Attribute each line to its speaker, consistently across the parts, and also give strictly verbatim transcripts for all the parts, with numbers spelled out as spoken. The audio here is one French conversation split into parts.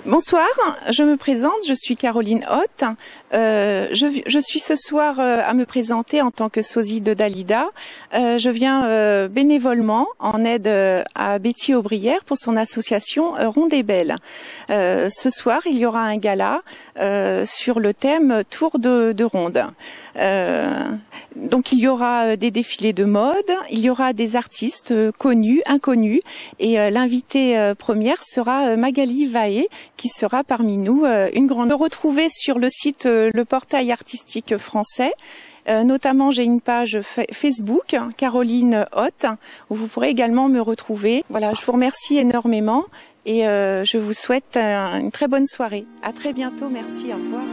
Speaker 1: Bonsoir, je me présente, je suis Caroline Hoth. Euh, je, je suis ce soir euh, à me présenter en tant que sosie de Dalida. Euh, je viens euh, bénévolement en aide euh, à Betty Aubrière pour son association euh, Ronde et Belle. Euh, ce soir, il y aura un gala euh, sur le thème Tour de, de ronde. Euh, donc il y aura des défilés de mode, il y aura des artistes euh, connus, inconnus, et euh, l'invitée euh, première sera euh, Magali Vaé, qui sera parmi nous euh, une grande. Retrouvez sur le site euh, le portail artistique français. Euh, notamment, j'ai une page Facebook, Caroline Hoth, où vous pourrez également me retrouver. Voilà, je vous remercie énormément et euh, je vous souhaite euh, une très bonne soirée. À très bientôt, merci, au revoir.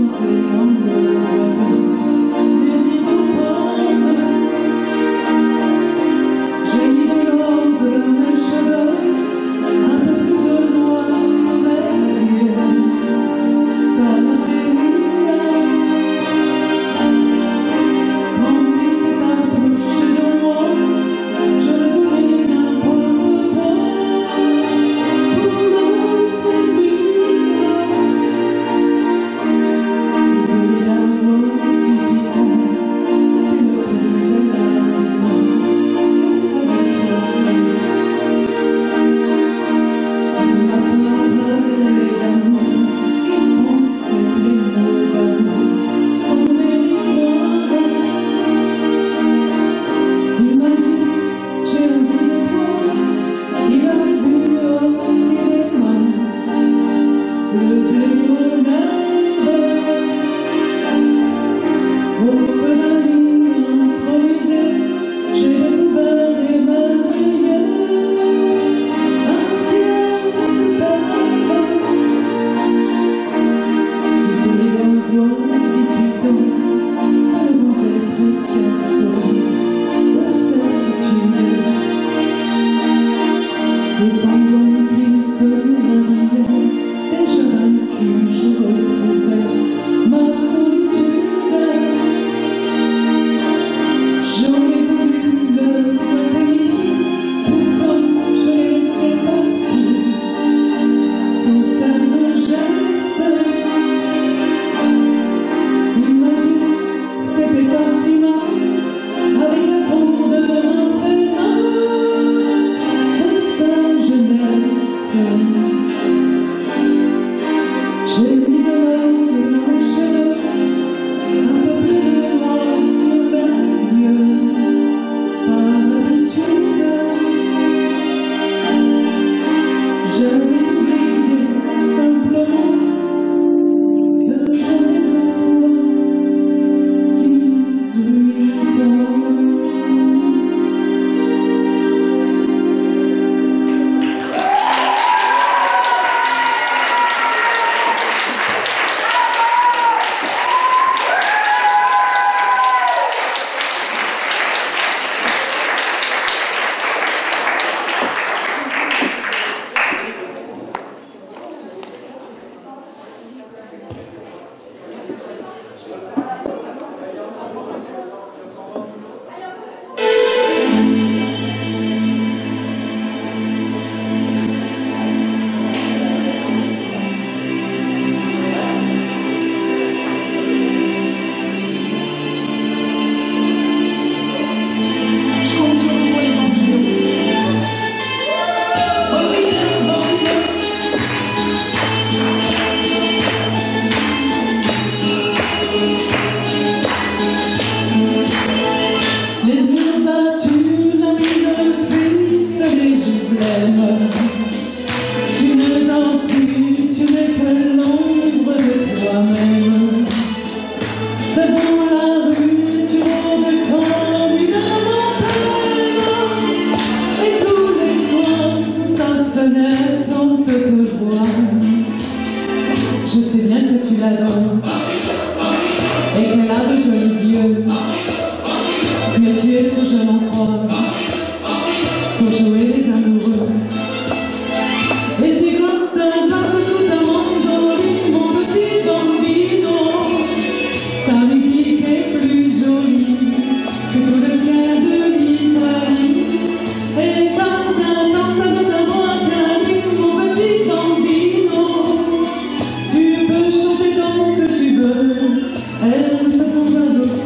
Speaker 2: Thank you.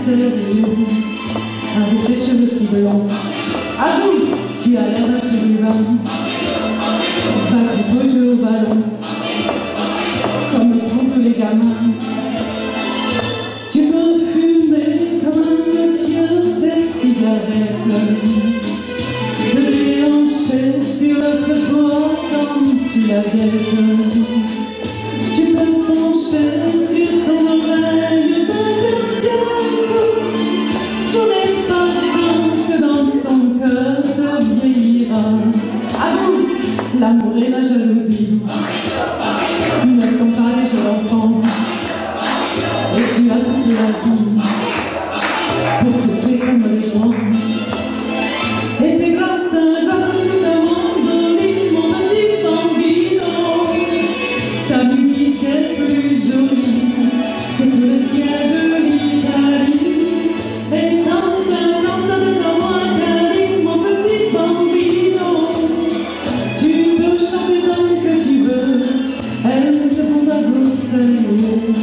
Speaker 2: sérieux, avec tes cheveux si blancs. Ah oui, tu as l'air d'un chérubin, va pour jouer au ballon, comme font tous les gamins. Tu peux fumer comme un monsieur des cigarettes, te déhancher sur le trottoir quand tu la guettes. Tu peux pencher sur ton oreille de casquette. Ce n'est pas ça que dans son cœur te vieillira. À vous, l'amour et la jalousie ne sont pas des jeux d'enfants. Et tu as toute la vie pour souffrir comme les grands. Et tes gratins, gratins sous ta mandoline, mon petit bambino. Ta musique est plus jolie que tout le ciel de l'Italie. Et quand un entend dans moi Cali, mon petit bambino, tu peux chanter tant que tu veux, elle ne prend pas au sérieux.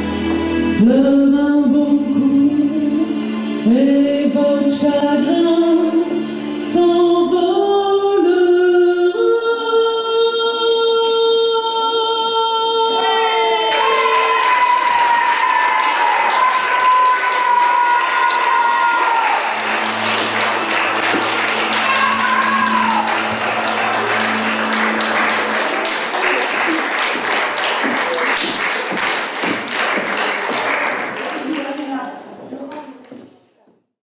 Speaker 2: Le vin beaucoup et votre chagrin.